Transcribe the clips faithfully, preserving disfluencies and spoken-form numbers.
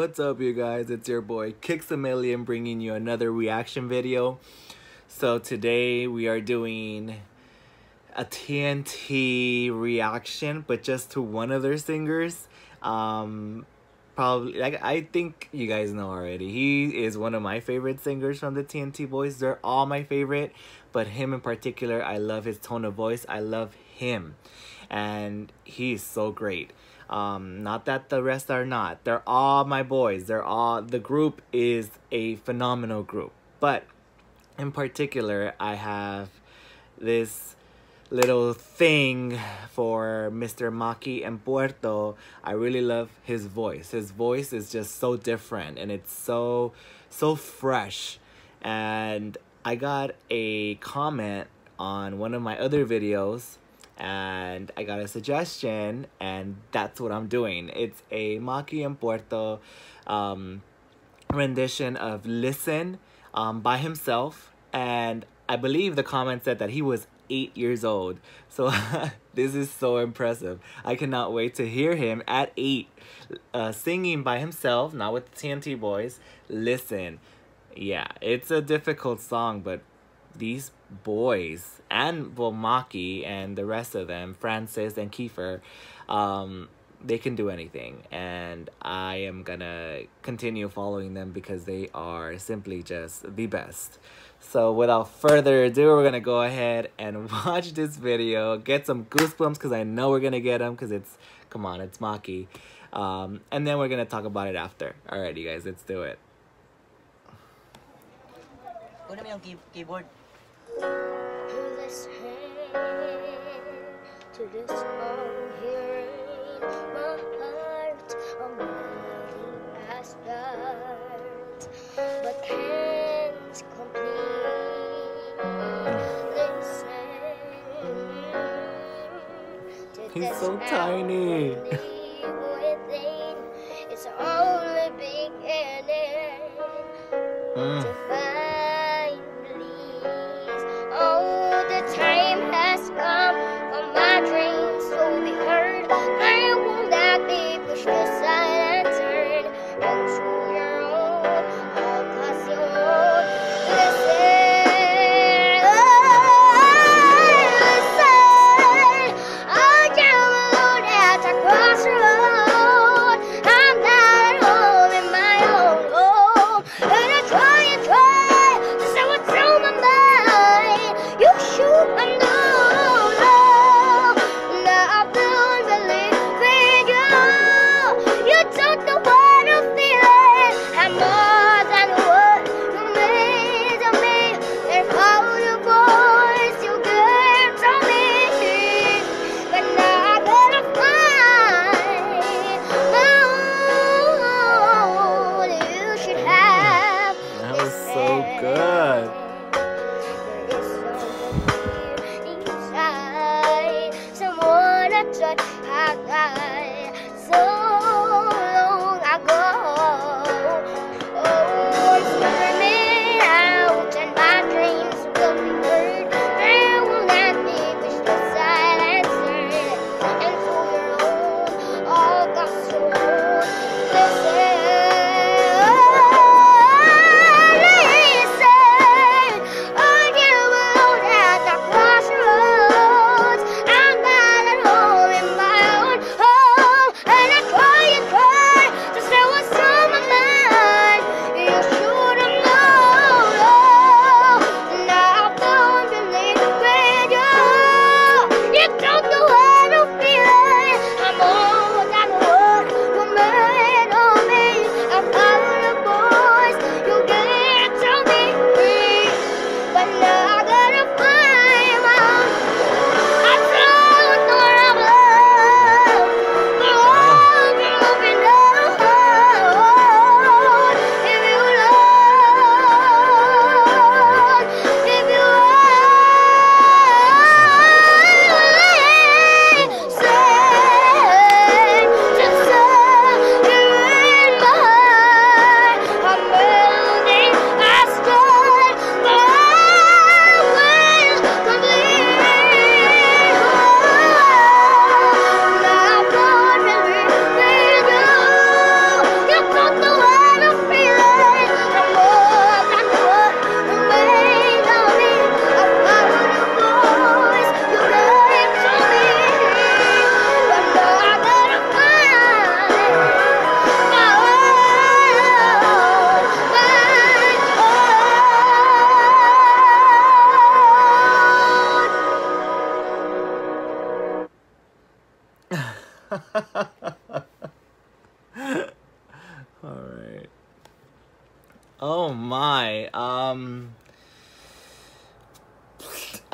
What's up, you guys? It's your boy Kicks a Million bringing you another reaction video. So today we are doing a T N T reaction, but just to one of their singers. Um, probably, like, I think you guys know already. He is one of my favorite singers from the T N T boys. They're all my favorite, but him in particular, I love his tone of voice. I love him, and he's so great. Um, not that the rest are not. They're all my boys. They're all, the group is a phenomenal group. But in particular, I have this little thing for Mister Mackie Empuerto. I really love his voice. His voice is just so different, and it's so, so fresh. And I got a comment on one of my other videos, and I got a suggestion, and that's what I'm doing. It's a Mackie Empuerto um, rendition of Listen um, by himself, and I believe the comment said that he was eight years old. So this is so impressive. I cannot wait to hear him at eight uh, singing by himself, not with the T N T boys. Listen. Yeah, it's a difficult song, but these boys, and well, Mackie and the rest of them, Francis and Kiefer, um, they can do anything, and I am gonna continue following them because they are simply just the best. So without further ado, we're gonna go ahead and watch this video, get some goosebumps because I know we're gonna get them because it's, come on, it's Mackie, um, and then we're gonna talk about it after. Alrighty, guys, let's do it. Una mo yung key keyboard. Listen to this song here in my heart. I'm ready as start, but can't complete. Listen to He's this so tiny. within. It's only beginning Mm. to find. Time has come for my dreams to be heard. I won't that be pushed aside and turn onto your own, all cause you won't listen. Oh, listen. I am alone at a crossroads.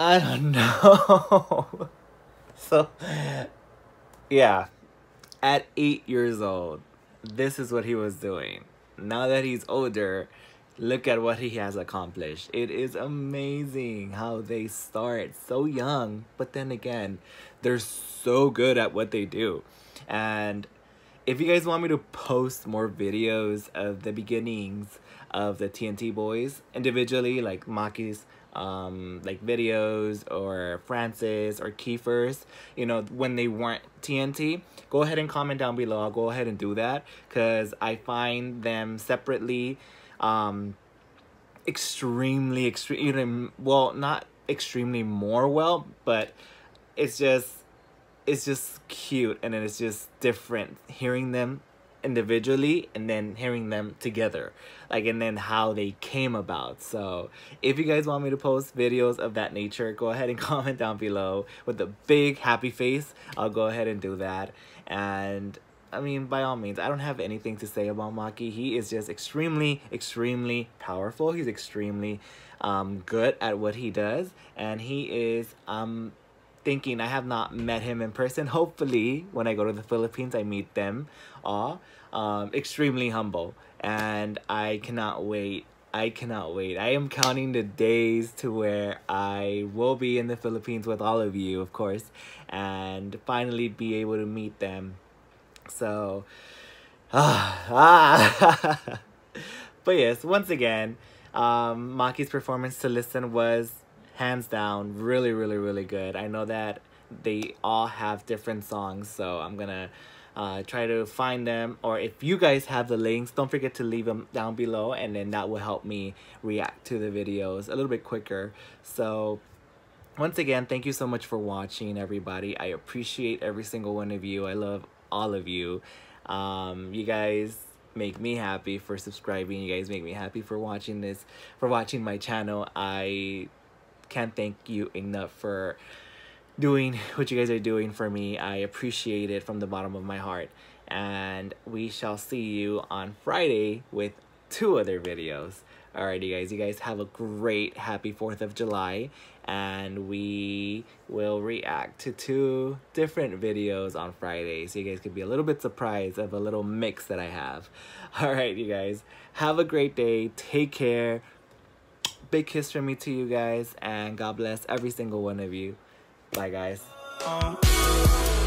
I don't know. So, yeah. At eight years old, this is what he was doing. Now that he's older, look at what he has accomplished. It is amazing how they start so young, but then again, they're so good at what they do. And if you guys want me to post more videos of the beginnings of the T N T boys individually, like Mackie's um like videos, or Francis or Kiefer's, you know, when they weren't T N T, go ahead and comment down below. I'll go ahead and do that, because I find them separately um extremely extreme well, not extremely more well, but it's just it's just cute, and then it's just different hearing them individually and then hearing them together, like, and then how they came about. So if you guys want me to post videos of that nature, go ahead and comment down below with a big happy face. I'll go ahead and do that. And I mean, by all means, I don't have anything to say about Mackie. He is just extremely extremely powerful. He's extremely um good at what he does, and he is um thinking, I have not met him in person. Hopefully, when I go to the Philippines, I meet them all. Um, extremely humble, and I cannot wait. I cannot wait. I am counting the days to where I will be in the Philippines with all of you, of course, and finally be able to meet them. So, ah, ah. But yes, once again, um, Mackie's performance to listen was hands down really really really good. I know that they all have different songs, so I'm gonna uh, try to find them, or if you guys have the links, don't forget to leave them down below, and then that will help me react to the videos a little bit quicker. So once again, thank you so much for watching, everybody. I appreciate every single one of you. I love all of you. Um, you guys make me happy for subscribing. You guys make me happy for watching this, for watching my channel. I can't thank you enough for doing what you guys are doing for me. I appreciate it from the bottom of my heart. And we shall see you on Friday with two other videos. Alrighty guys, you guys have a great happy fourth of July, and we will react to two different videos on Friday, so you guys could be a little bit surprised of a little mix that I have. Alright you guys, have a great day, take care. Big kiss from me to you guys, and God bless every single one of you. Bye guys.